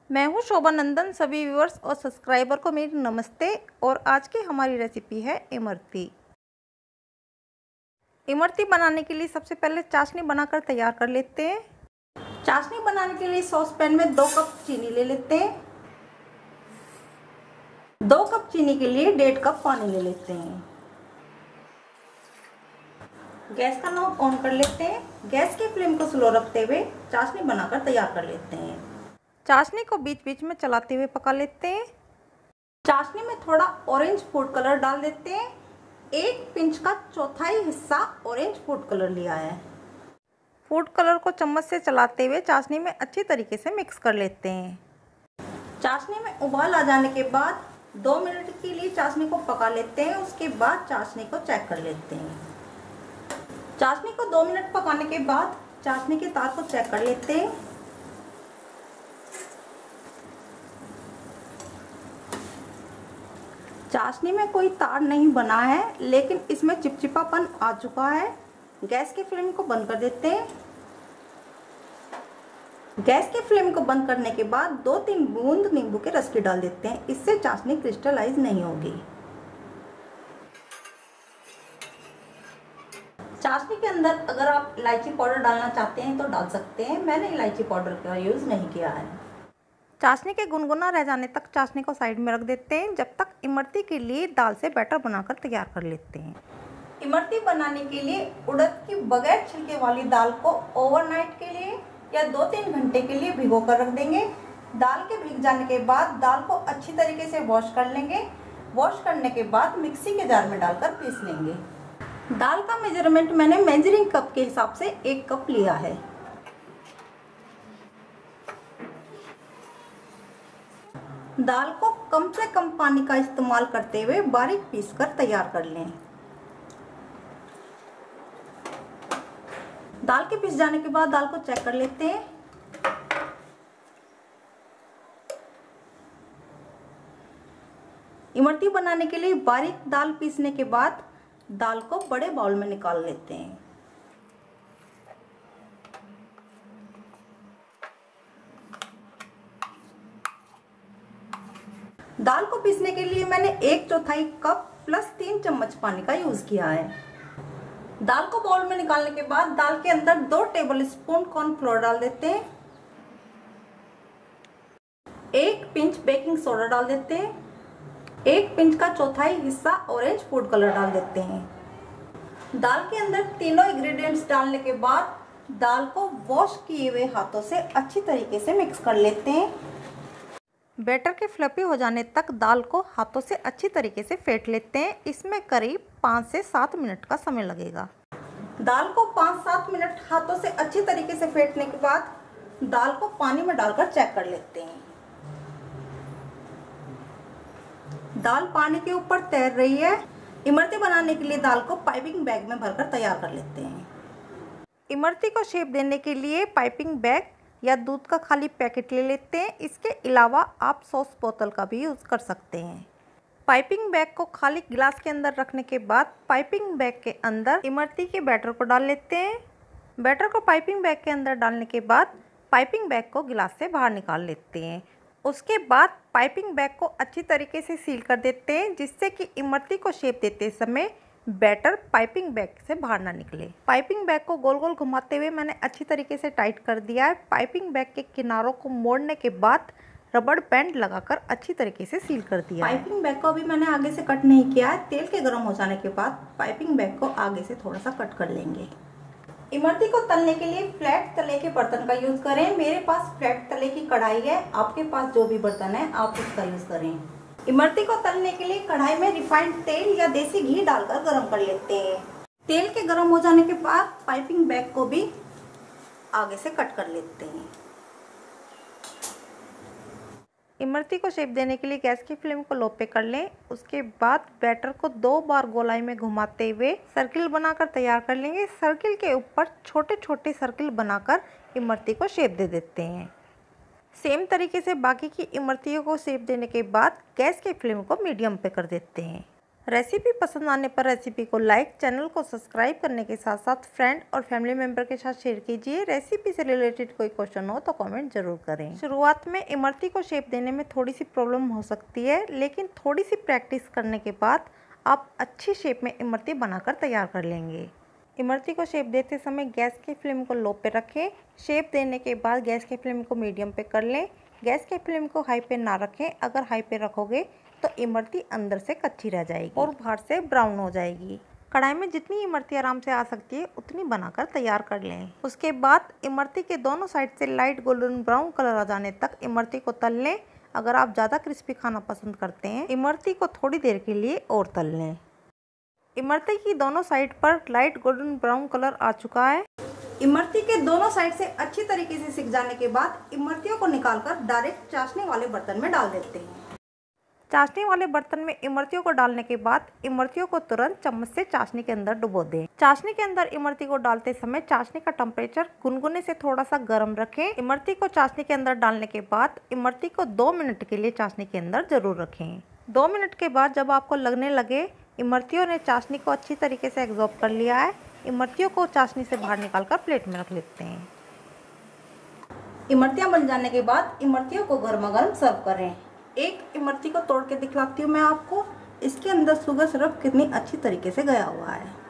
मैं हूं शोभा नंदन। सभी व्यूअर्स और सब्सक्राइबर को मेरी नमस्ते। और आज की हमारी रेसिपी है इमरती। इमरती बनाने के लिए सबसे पहले चाशनी बनाकर तैयार कर लेते हैं। चाशनी बनाने के लिए सॉस पैन में 2 कप चीनी ले लेते हैं। 2 कप चीनी के लिए 1.5 कप पानी ले लेते हैं। गैस का नॉब ऑन कर लेते हैं। गैस की फ्लेम को स्लो रखते हुए चाशनी बनाकर तैयार कर लेते हैं। चाशनी को बीच बीच में चलाते हुए पका लेते हैं। चाशनी में थोड़ा ऑरेंज फूड कलर डाल देते हैं। 1 पिंच का चौथाई हिस्सा ऑरेंज फूड कलर लिया है। फूड कलर को चम्मच से चलाते हुए चाशनी में अच्छी तरीके से मिक्स कर लेते हैं। चाशनी में उबाल आ जाने के बाद 2 मिनट के लिए चाशनी को पका लेते हैं। उसके बाद चाशनी को चेक कर लेते हैं। चाशनी को 2 मिनट पकाने के बाद चाशनी के तार को चेक कर लेते हैं। चाशनी में कोई तार नहीं बना है, लेकिन इसमें चिपचिपापन आ चुका है। गैस की फ्लेम को बंद कर देते हैं। गैस की फ्लेम को बंद करने के बाद 2-3 बूंद नींबू के रस की डाल देते हैं। इससे चाशनी क्रिस्टलाइज नहीं होगी। चाशनी के अंदर अगर आप इलायची पाउडर डालना चाहते हैं तो डाल सकते हैं। मैंने इलायची पाउडर का यूज़ नहीं किया है। चाशनी के गुनगुना रह जाने तक चाशनी को साइड में रख देते हैं, जब तक इमरती के लिए दाल से बैटर बनाकर तैयार कर लेते हैं। इमरती बनाने के लिए उड़द की बगैर छिलके वाली दाल को ओवरनाइट के लिए या 2-3 घंटे के लिए भिगो कर रख देंगे। दाल के भीग जाने के बाद दाल को अच्छी तरीके से वॉश कर लेंगे। वॉश करने के बाद मिक्सी के जार में डालकर पीस लेंगे। दाल का मेजरमेंट मैंने मेजरिंग कप के हिसाब से 1 कप लिया है। दाल को कम से कम पानी का इस्तेमाल करते हुए बारीक पीस कर तैयार कर लें। दाल के पीस जाने के बाद दाल को चेक कर लेते हैं। इमरती बनाने के लिए बारीक दाल पीसने के बाद दाल को बड़े बाउल में निकाल लेते हैं। दाल को पीसने के लिए मैंने 1/4 कप प्लस 3 चम्मच पानी का यूज किया है। दाल को बाउल में निकालने के बाद दाल के अंदर 2 टेबलस्पून कॉर्नफ्लोर डाल देते हैं। 1 पिंच बेकिंग सोडा डाल देते हैं। 1 पिंच का चौथाई हिस्सा ऑरेंज फूड कलर डाल देते हैं। दाल के अंदर तीनों इंग्रेडिएंट्स डालने के बाद दाल को वॉश किए हुए हाथों से अच्छी तरीके से मिक्स कर लेते हैं। बैटर के फ्लफी हो जाने तक दाल को हाथों से अच्छी तरीके से फेंट लेते हैं। इसमें करीब 5 से 7 मिनट का समय लगेगा। दाल को 5-7 मिनट हाथों से अच्छी तरीके से फेंटने के बाद दाल को पानी में डालकर चेक कर लेते हैं। दाल पानी के ऊपर तैर रही है। इमरती बनाने के लिए दाल को पाइपिंग बैग में भरकर तैयार कर लेते हैं। इमरती को शेप देने के लिए पाइपिंग बैग या दूध का खाली पैकेट ले लेते हैं। इसके अलावा आप सॉस बोतल का भी यूज़ कर सकते हैं। पाइपिंग बैग को खाली गिलास के अंदर रखने के बाद पाइपिंग बैग के अंदर इमरती के बैटर को डाल लेते हैं। बैटर को पाइपिंग बैग के अंदर डालने के बाद पाइपिंग बैग को गिलास से बाहर निकाल लेते हैं। उसके बाद पाइपिंग बैग को अच्छी तरीके से सील कर देते हैं, जिससे कि इमरती को शेप देते समय बैटर पाइपिंग बैग से बाहर ना निकले। पाइपिंग बैग को गोल गोल घुमाते हुए मैंने अच्छी तरीके से टाइट कर दिया है। पाइपिंग बैग के किनारों को मोड़ने के बाद रबड़ बैंड लगाकर अच्छी तरीके से सील कर दिया। पाइपिंग बैग को अभी मैंने आगे से कट नहीं किया है। तेल के गर्म हो जाने के बाद पाइपिंग बैग को आगे से थोड़ा सा कट कर लेंगे। इमरती को तलने के लिए फ्लैट तले के बर्तन का यूज करें। मेरे पास फ्लैट तले की कढ़ाई है। आपके पास जो भी बर्तन है आप उसका यूज करें। इमरती को तलने के लिए कढ़ाई में रिफाइंड तेल या देसी घी डालकर गरम कर लेते हैं। तेल के गरम हो जाने के बाद पाइपिंग बैग को भी आगे से कट कर लेते हैं। इमरती को शेप देने के लिए गैस की फ्लेम को लो पे कर लें। उसके बाद बैटर को 2 बार गोलाई में घुमाते हुए सर्किल बनाकर तैयार कर लेंगे। सर्किल के ऊपर छोटे छोटे सर्किल बनाकर इमरती को शेप दे देते हैं। सेम तरीके से बाकी की इमरतियों को शेप देने के बाद गैस की फ्लेम को मीडियम पे कर देते हैं। रेसिपी पसंद आने पर रेसिपी को लाइक, चैनल को सब्सक्राइब करने के साथ साथ फ्रेंड और फैमिली मेंबर के साथ शेयर कीजिए। रेसिपी से रिलेटेड कोई क्वेश्चन हो तो कमेंट जरूर करें। शुरुआत में इमरती को शेप देने में थोड़ी सी प्रॉब्लम हो सकती है, लेकिन थोड़ी सी प्रैक्टिस करने के बाद आप अच्छी शेप में इमरती बनाकर तैयार कर लेंगे। इमरती को शेप देते समय गैस की फ्लेम को लो पे रखें। शेप देने के बाद गैस की फ्लेम को मीडियम पे कर लें। गैस की फ्लेम को हाई पे ना रखें, अगर हाई पे रखोगे तो इमरती अंदर से कच्ची रह जाएगी और बाहर से ब्राउन हो जाएगी। कढ़ाई में जितनी इमरती आराम से आ सकती है उतनी बनाकर तैयार कर लें। उसके बाद इमरती के दोनों साइड से लाइट गोल्डन ब्राउन कलर आ जाने तक इमरती को तल लें। अगर आप ज़्यादा क्रिस्पी खाना पसंद करते हैं, इमरती को थोड़ी देर के लिए और तल लें। इमरती की दोनों साइड पर लाइट गोल्डन ब्राउन कलर आ चुका है। इमरती के दोनों साइड से अच्छी तरीके से सिक जाने के बाद इमरतियों को निकालकर डायरेक्ट चाशनी वाले बर्तन में डाल देते हैं। चाशनी वाले बर्तन में इमरतियों को डालने के बाद इमरतियों को तुरंत चम्मच से चाशनी के अंदर डुबो दें। चाशनी के अंदर इमरती को डालते समय चाशनी का टेम्परेचर गुनगुने से थोड़ा सा गर्म रखें। इमरती को चाशनी के अंदर डालने के बाद इमरती को 2 मिनट के लिए चाशनी के अंदर जरूर रखें। 2 मिनट के बाद जब आपको लगने लगे इमरतियों ने चाशनी को अच्छी तरीके से एब्जॉर्ब कर लिया है, इमरतियों को चाशनी से बाहर निकालकर प्लेट में रख लेते हैं। इमरतियां बन जाने के बाद इमरतियों को गर्मा गर्म सर्व करें। एक इमरती को तोड़ के दिखलाती हूँ मैं आपको। इसके अंदर शुगर सिरप कितनी अच्छी तरीके से गया हुआ है।